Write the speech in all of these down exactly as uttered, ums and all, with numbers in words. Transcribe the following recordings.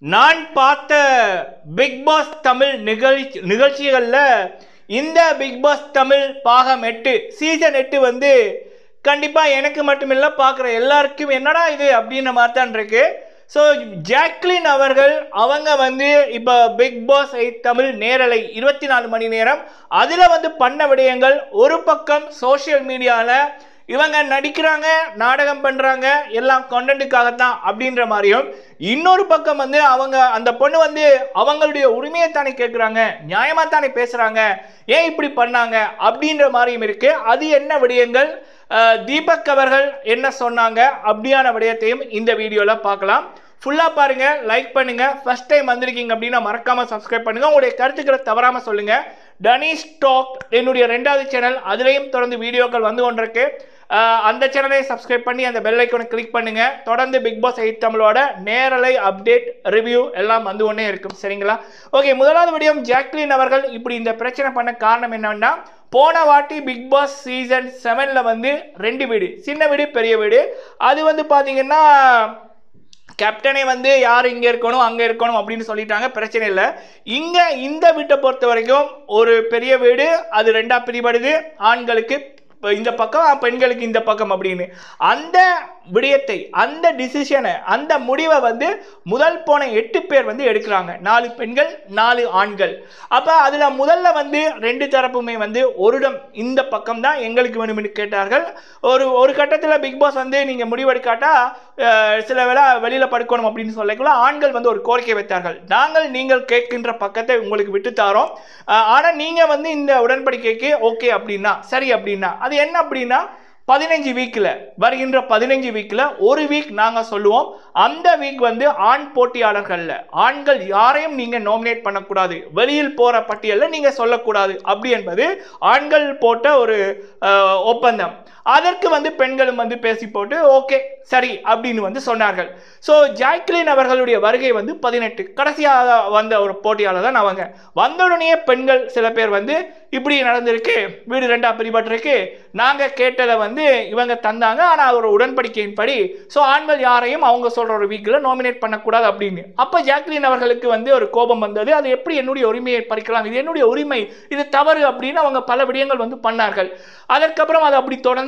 நான் பார்த்த big pass Tamil நிகழ்ச்சி நிகழ்ச்சிகளில் இந்த பிக் பாஸ் தமிழ் பாகம் எட்டு சீசன் எட்டு வந்து கண்டிப்பாக எனக்கு மட்டுமில்லை பார்க்குற எல்லாருக்கும் என்னடா இது அப்படின்ற மாதிரி தான் இருக்கு. ஸோ ஜாக்லின் அவர்கள் அவங்க வந்து இப்போ பிக் பாஸ் தமிழ் நேரலை இருபத்தி நாலு மணி நேரம் அதில் வந்து பண்ண விடயங்கள் ஒரு பக்கம் சோஷியல் மீடியாவில் இவங்க நடிக்கிறாங்க, நாடகம் பண்ணுறாங்க, எல்லாம் கண்டென்ட்டுக்காகத்தான் அப்படின்ற மாதிரியும், இன்னொரு பக்கம் வந்து அவங்க அந்த பொண்ணு வந்து அவங்களுடைய உரிமையை தானே கேட்குறாங்க, நியாயமாக தானே பேசுகிறாங்க, ஏன் இப்படி பண்ணாங்க அப்படின்ற மாதிரியும் இருக்குது. அது என்ன விடயங்கள், தீபக் அவர்கள் என்ன சொன்னாங்க அப்படியான விடயத்தையும் இந்த வீடியோவில் பார்க்கலாம். ஃபுல்லாக பாருங்கள், லைக் பண்ணுங்கள். ஃபஸ்ட் டைம் வந்திருக்கீங்க அப்படின்னா மறக்காமல் சப்ஸ்கிரைப் பண்ணுங்கள். உங்களுடைய கருத்துக்களை தவறாமல் சொல்லுங்கள். டனிஷ் டாக் என்னுடைய ரெண்டாவது சேனல், அதுலேயும் தொடர்ந்து வீடியோக்கள் வந்து கொண்டிருக்கு. அந்த சேனலையும் சப்ஸ்கிரைப் பண்ணி அந்த பெல் ஐக்கனை கிளிக் பண்ணுங்கள். தொடர்ந்து பிக் பாஸ் எயிட் தமிழோட நேரலை அப்டேட் ரிவ்யூ எல்லாம் வந்து ஒன்றே இருக்கும், சரிங்களா? ஓகே, முதலாவது விடயம், ஜாக்லின் அவர்கள் இப்படி இந்த பிரச்சனை பண்ண காரணம் என்னன்னா, போன வாட்டி பிக் பாஸ் சீசன் செவனில் வந்து ரெண்டு வீடு, சின்ன வீடு பெரிய வீடு, அது வந்து பார்த்தீங்கன்னா கேப்டனே வந்து யார் இங்கே இருக்கணும் அங்கே இருக்கணும் அப்படின்னு சொல்லிட்டாங்க, பிரச்சனை இல்லை. இங்கே இந்த வீட்டை பொறுத்த வரைக்கும் ஒரு பெரிய வீடு, அது ரெண்டாக பிரிபடுது, ஆண்களுக்கு இந்த பக்கம் பெண்களுக்கு இந்த பக்கம் அப்படின்னு. அந்த விடயத்தை, அந்த டிசிஷனை, அந்த முடிவை வந்து முதல் போன எட்டு பேர் வந்து எடுக்கிறாங்க, நாலு பெண்கள் நாலு ஆண்கள். அப்போ அதில் முதல்ல வந்து ரெண்டு தரப்புமே வந்து ஒருடம் இந்த பக்கம் தான் எங்களுக்கு வேணும்னு கேட்டார்கள். ஒரு ஒரு கட்டத்தில் பிக் பாஸ் வந்து நீங்கள் முடிவெடுக்காட்டா சில வேளை வெளியில் படுக்கணும் அப்படின்னு சொல்லக்குள்ள ஆண்கள் வந்து ஒரு கோரிக்கை வைத்தார்கள், நாங்கள் நீங்கள் கேட்கின்ற பக்கத்தை உங்களுக்கு விட்டு தாரோம், ஆனால் நீங்கள் வந்து இந்த உடன்படிக்கைக்கு ஓகே அப்படின்னா சரி அப்படின்னா. அது என்ன அப்படின்னா, பதினஞ்சு வீக்கில் வருகின்ற பதினஞ்சு வீக்கில் ஒரு வீக் நாங்கள் சொல்லுவோம், அந்த வீக் வந்து ஆண் போட்டியாளர்களில் ஆண்கள் யாரையும் நீங்கள் நாமினேட் பண்ணக்கூடாது, வெளியில் போகிற பட்டியலில் நீங்கள் சொல்லக்கூடாது அப்படி என்பது ஆண்கள் போட்ட ஒரு ஒப்பந்தம். அதற்கு வந்து பெண்களும் வந்து பேசி போட்டு ஓகே சரி அப்படின்னு வந்து சொன்னார்கள். ஸோ ஜாக்லின் அவர்களுடைய வருகை வந்து பதினெட்டு, கடைசியாக வந்த ஒரு போட்டியாளர் தான் அவங்க. வந்தவுடனே பெண்கள் சில பேர் வந்து இப்படி நடந்திருக்கு, வீடு ரெண்டாக பிரிபட்டிருக்கு, நாங்கள் கேட்டதை வந்து இவங்க தந்தாங்க, ஆனால் ஒரு உடன்படிக்கையின் படி ஸோ ஆண்கள் யாரையும் அவங்க சொல்கிற ஒரு வீக்கில் நாமினேட் பண்ணக்கூடாது அப்படின்னு. அப்போ ஜாக்லின் அவர்களுக்கு வந்து ஒரு கோபம் வந்தது, அது எப்படி என்னுடைய உரிமையை பறிக்கலாம், இது என்னுடைய உரிமை, இது தவறு அப்படின்னு அவங்க பல விடயங்கள் வந்து பண்ணார்கள். அதற்கப்புறம் அது அப்படி தொடர்ந்து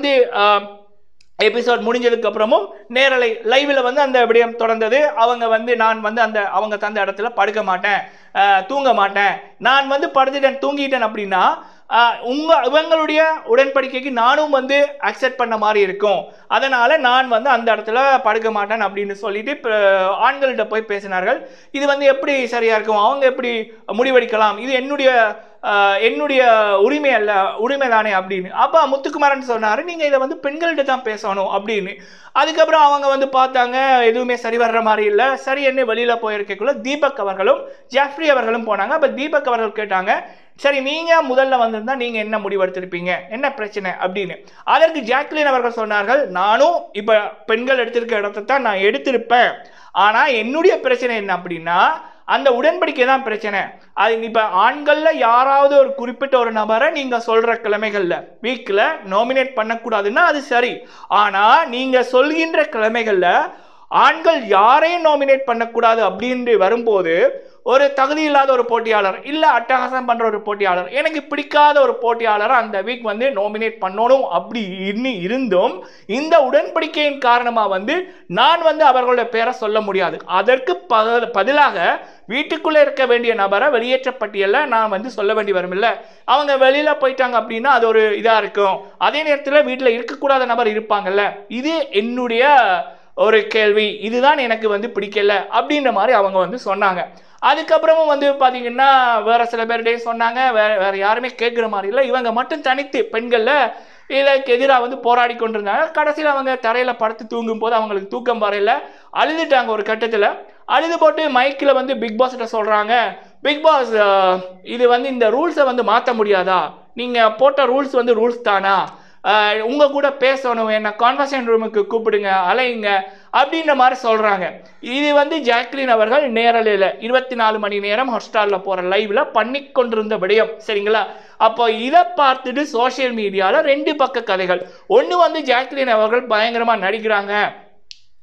எபிசோட் முடிஞ்சதுக்கு அப்புறமும் நேரலை லைவில் வந்து அந்த விடயம் தொடர்ந்தது. அவங்க வந்து நான் வந்து அந்த அவங்க தந்த இடத்துல படுக்க மாட்டேன், தூங்க மாட்டேன், நான் வந்து படுத்துட்டேன் தூங்கிட்டேன் அப்படின்னா உங்க இவங்களுடைய உடன்படிக்கைக்கு நானும் வந்து அக்செப்ட் பண்ண மாதிரி இருக்கும், அதனால நான் வந்து அந்த இடத்துல படுக்க மாட்டேன் அப்படின்னு சொல்லிட்டு ஆண்கள்கிட்ட போய் பேசினார்கள். இது வந்து எப்படி சரியா இருக்கும், அவங்க எப்படி முடிவெடுக்கலாம், இது என்னுடைய என்னுடைய உரிமை அல்ல, உரிமை தானே அப்படின்னு. அப்போ முத்துக்குமாரன் சொன்னார், நீங்கள் இதை வந்து பெண்கள்கிட்ட தான் பேசணும் அப்படின்னு. அதுக்கப்புறம் அவங்க வந்து பார்த்தாங்க, எதுவுமே சரி வர்ற மாதிரி இல்லை, சரி என்ன வெளியில் போயிருக்கக்குள்ள தீபக் அவர்களும் ஜாஃப்ரி அவர்களும் போனாங்க. அப்போ தீபக் அவர்கள் கேட்டாங்க, சரி நீங்கள் முதல்ல வந்திருந்தா நீங்கள் என்ன முடிவெடுத்திருப்பீங்க, என்ன பிரச்சனை அப்படின்னு. அதற்கு ஜாக்லின் அவர்கள் சொன்னார்கள், நானும் இப்போ பெண்கள் எடுத்திருக்க இடத்த தான் நான் எடுத்திருப்பேன், ஆனால் என்னுடைய பிரச்சனை என்ன அப்படின்னா அந்த உடன்படிக்கை தான் பிரச்சனை. அது இப்போ ஆண்களில் யாராவது ஒரு குறிப்பிட்ட ஒரு நபரை நீங்கள் சொல்கிற கிழமைகளில் வீக்கில் நாமினேட் பண்ணக்கூடாதுன்னா அது சரி, ஆனால் நீங்கள் சொல்கின்ற கிழமைகளில் ஆண்கள் யாரையும் நாமினேட் பண்ணக்கூடாது அப்படின்னு வரும்போது ஒரு தகுதி இல்லாத ஒரு போட்டியாளர் இல்லை அட்டகாசம் பண்ணுற ஒரு போட்டியாளர், எனக்கு பிடிக்காத ஒரு போட்டியாளரை அந்த வீக் வந்து நாமினேட் பண்ணணும் அப்படி இன்னும் இருந்தும் இந்த உடன்படிக்கையின் காரணமாக வந்து நான் வந்து அவர்களுடைய பேரை சொல்ல முடியாது. அதற்கு பதிலாக வீட்டுக்குள்ளே இருக்க வேண்டிய நபரை வெளியேற்ற பட்டியலில் நான் வந்து சொல்ல வேண்டி வரும். இல்லை அவங்க வெளியில் போயிட்டாங்க அப்படின்னா அது ஒரு இதாக இருக்கும், அதே நேரத்தில் வீட்டில் இருக்கக்கூடாத நபர் இருப்பாங்கல்ல, இது என்னுடைய ஒரு கேள்வி, இதுதான் எனக்கு வந்து பிடிக்கல அப்படின்ற மாதிரி அவங்க வந்து சொன்னாங்க. அதுக்கப்புறமும் வந்து பார்த்தீங்கன்னா வேற சில பேர்கிட்டே சொன்னாங்க, வேற வேற யாருமே கேட்குற மாதிரி இல்லை, இவங்க மட்டும் தனித்து பெண்களில் இதற்கு எதிராக வந்து போராடி கொண்டிருந்தாங்க. கடைசியில் அவங்க தரையில் படுத்து தூங்கும் போது அவங்களுக்கு தூக்கம் வரையில, அழுதுட்டாங்க. ஒரு கட்டத்தில் அழுது போட்டு மைக்கில் வந்து பிக் பாஸ்கிட்ட சொல்கிறாங்க, பிக் பாஸ் இது வந்து இந்த ரூல்ஸை வந்து மாற்ற முடியாதா, நீங்கள் போட்ட ரூல்ஸ் வந்து ரூல்ஸ் தானா, உங்கள் கூட பேசணும், என்ன கான்வர்சேஷன் ரூமுக்கு கூப்பிடுங்க, அலையுங்க அப்படின்ற மாதிரி சொல்கிறாங்க. இது வந்து ஜாக்லின் அவர்கள் நேரலையில் இருபத்தி நாலு மணி நேரம் ஹாட்ஸ்டாரில் போகிற லைவில் பண்ணி கொண்டிருந்த விடயம், சரிங்களா? அப்போ இதை பார்த்துட்டு சோஷியல் மீடியாவில் ரெண்டு பக்க கதைகள். ஒன்று வந்து ஜாக்லின் அவர்கள் பயங்கரமாக நடிக்கிறாங்க,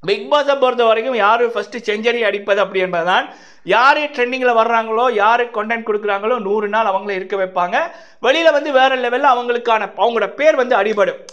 பிக் பாஸை பொறுத்த வரைக்கும் யார் ஃபஸ்ட்டு செஞ்சுரி அடிப்பது அப்படி என்பதுதான். யார் ட்ரெண்டிங்கில் வர்றாங்களோ, யார் கண்டென்ட் கொடுக்குறாங்களோ நூறு நாள் அவங்கள இருக்க வைப்பாங்க. வெளியில் வந்து வேறு லெவலில் அவங்களுக்கான அவங்களோட பேர் வந்து அடிபடும்.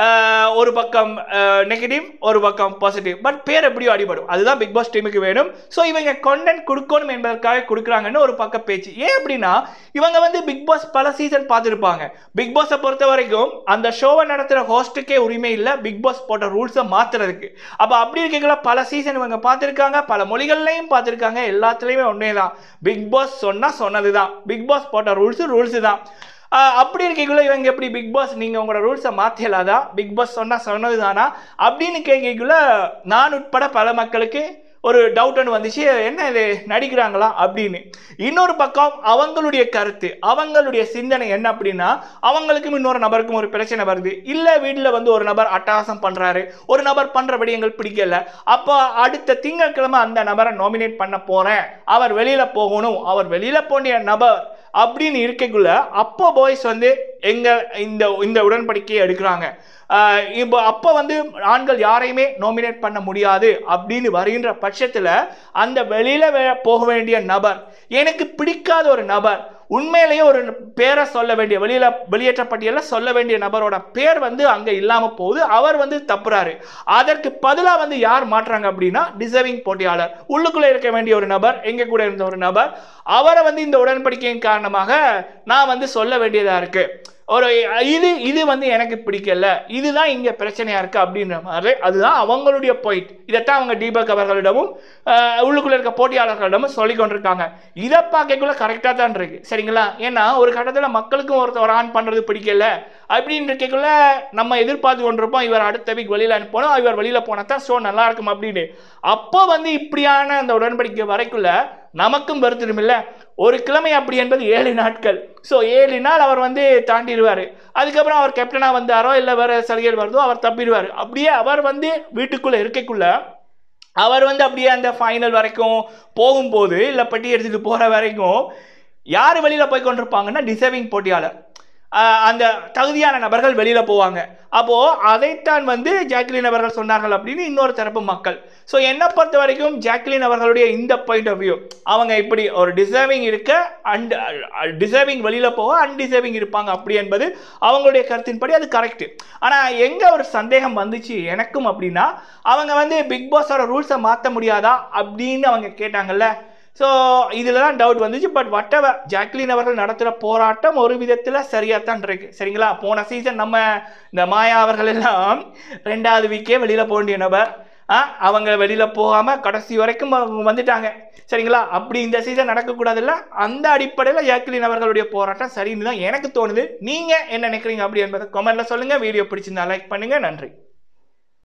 ஒரு பக்கம் நெகட்டிவ், ஒரு பக்கம் பாசிட்டிவ், பட் பேர் எப்படியோ அடிபடும். அதுதான் பிக் பாஸ் டீமுக்கு வேணும். ஸோ இவங்க கண்டென்ட் கொடுக்கணும் என்பதற்காக கொடுக்குறாங்கன்னு ஒரு பக்கம் பேச்சு. ஏன் அப்படின்னா இவங்க வந்து பிக் பாஸ் பல சீசன் பார்த்துருப்பாங்க. பிக் பாஸை பொறுத்த வரைக்கும் அந்த ஷோவை நடத்துகிற ஹோஸ்ட்டுக்கே உரிமை இல்லை பிக் பாஸ் போட்ட ரூல்ஸை மாற்றுறதுக்கு. அப்போ அப்படி இருக்கீங்களா பல சீசன் இவங்க பார்த்துருக்காங்க, பல மொழிகள்லையும் பார்த்துருக்காங்க. எல்லாத்துலேயுமே ஒன்றே தான், பிக் பாஸ் சொன்னால் சொன்னது தான், பிக் பாஸ் போட்ட ரூல்ஸு ரூல்ஸு தான். அப்படி இருக்கீங்களோ இவங்க எப்படி பிக் பாஸ் நீங்கள் உங்களோட ரூல்ஸை மாற்றலாதா, பிக் பாஸ் சொன்னால் சொன்னது தானா அப்படின்னு கேட்கக்குள்ள நான் உட்பட பல மக்களுக்கு ஒரு டவுட் ஒன்று வந்துச்சு, என்ன இது நடிக்கிறாங்களா அப்படின்னு. இன்னொரு பக்கம் அவங்களுடைய கருத்து, அவங்களுடைய சிந்தனை என்ன அப்படின்னா அவங்களுக்கும் இன்னொரு நபருக்கும் ஒரு பிரச்சனை வருது. இல்லை வீட்டில் வந்து ஒரு நபர் அட்டகாசம் பண்ணுறாரு, ஒரு நபர் பண்ணுறபடி எங்களுக்கு பிடிக்கல, அப்போ அடுத்த திங்கட்கிழமை அந்த நபரை நாமினேட் பண்ண போகிறேன், அவர் வெளியில் போகணும், அவர் வெளியில் போன நபர் அப்படின்னு இருக்கக்குள்ள அப்போ பாய்ஸ் வந்து எங்கள் இந்த இந்த உடன்படிக்கையை எடுக்கிறாங்க. இப்போ அப்போ வந்து ஆண்கள் யாரையுமே நாமினேட் பண்ண முடியாது அப்படின்னு வருகின்ற பட்சத்தில் அந்த வெளியில் போக வேண்டிய நபர், எனக்கு பிடிக்காத ஒரு நபர், உண்மையிலேயே ஒரு பேரை சொல்ல வேண்டிய வெளியில் வெளியேற்ற பட்டியலில் சொல்ல வேண்டிய நபரோட பேர் வந்து அங்கே இல்லாமல் போகுது. அவர் வந்து தப்புறாரு. அதற்கு பதிலாக வந்து யார் மாற்றுறாங்க அப்படின்னா டிசர்விங் போட்டியாளர், உள்ளுக்குள்ளே இருக்க வேண்டிய ஒரு நபர், எங்கே கூட இருந்த ஒரு நபர், அவரை வந்து இந்த உடன்படிக்கையின் காரணமாக நான் வந்து சொல்ல வேண்டியதாக இருக்குது. ஒரு இது இது வந்து எனக்கு பிடிக்கல, இதுதான் இங்கே பிரச்சனையாக இருக்குது அப்படின்ற மாதிரி அதுதான் அவங்களுடைய பாயிண்ட். இதைத்தான் அவங்க தீபக் அவர்களிடமும் உள்ளுக்குள்ளே இருக்க போட்டியாளர்களிடமும் சொல்லி கொண்டிருக்காங்க. இதை பார்க்கக்குள்ள கரெக்டாக தான் இருக்கு சரிங்களா. ஏன்னா ஒரு கட்டத்தில் மக்களுக்கும் ஒருத்தர் ஆன் பண்ணுறது பிடிக்கல அப்படின்னு இருக்கக்குள்ள நம்ம எதிர்பார்த்து கொண்டிருப்போம் இவர் அடுத்த வீக் வெளியில் அனுப்பணும், இவர் வெளியில் போனால் தான் ஷோ நல்லா இருக்கும் அப்படின்னு. அப்போ வந்து இப்படியான அந்த உடன்படிக்கை வரைக்குள்ள நமக்கும் வருத்தரும் இல்லை. ஒரு கிழமை அப்படி என்பது ஏழு நாட்கள். ஸோ ஏழு நாள் அவர் வந்து தாண்டிடுவார். அதுக்கப்புறம் அவர் கேப்டனாக வந்தாரோ இல்லை வேறு சலுகைகள் வருதோ அவர் தப்பிடுவார். அப்படியே அவர் வந்து வீட்டுக்குள்ளே இருக்கக்குள்ள அவர் வந்து அப்படியே அந்த ஃபைனல் வரைக்கும் போகும்போது இல்லை பட்டி எடுத்துகிட்டு போகிற வரைக்கும் யார் வெளியில் போய் கொண்டிருப்பாங்கன்னா டிசர்விங் போட்டியாளர், அந்த தகுதியான நபர்கள் வெளியில் போவாங்க. அப்போது அதைத்தான் வந்து ஜாக்லின் அவர்கள் சொன்னார்கள் அப்படின்னு இன்னொரு தரப்பு மக்கள். ஸோ என்னை பொறுத்த வரைக்கும் ஜாக்லின் அவர்களுடைய இந்த பாயிண்ட் ஆஃப் வியூ, அவங்க இப்படி ஒரு டிசர்விங் இருக்க அண்ட் டிசர்விங் வெளியில் போக அன்டிசர்விங் இருப்பாங்க அப்படி என்பது அவங்களுடைய கருத்தின்படி அது கரெக்டு. ஆனால் எங்கே ஒரு சந்தேகம் வந்துச்சு எனக்கும் அப்படின்னா அவங்க வந்து பிக் பாஸோட ரூல்ஸை மாற்ற முடியாதா அப்படின்னு அவங்க கேட்டாங்கல்ல. ஸோ இதில் தான் டவுட் வந்துச்சு. பட் வட்டவர் ஜாக்லின் அவர்கள் நடத்துகிற போராட்டம் ஒரு விதத்தில் சரியாகத்தான் இருக்கு சரிங்களா. போன சீசன் நம்ம இந்த மாயா அவர்கள் எல்லாம் ரெண்டாவது வீக்கே வெளியில் போக வேண்டிய நபர், அவங்க வெளியில் போகாமல் கடைசி வரைக்கும் வந்துட்டாங்க சரிங்களா. அப்படி இந்த சீசன் நடக்கக்கூடாதுல்ல. அந்த அடிப்படையில் ஜாக்லின் அவர்களுடைய போராட்டம் சரின்னு தான் எனக்கு தோணுது. நீங்கள் என்ன நினைக்கிறீங்க அப்படி என்பதை கமெண்ட்டில் சொல்லுங்கள். வீடியோ பிடிச்சிருந்தா லைக் பண்ணுங்கள். நன்றி.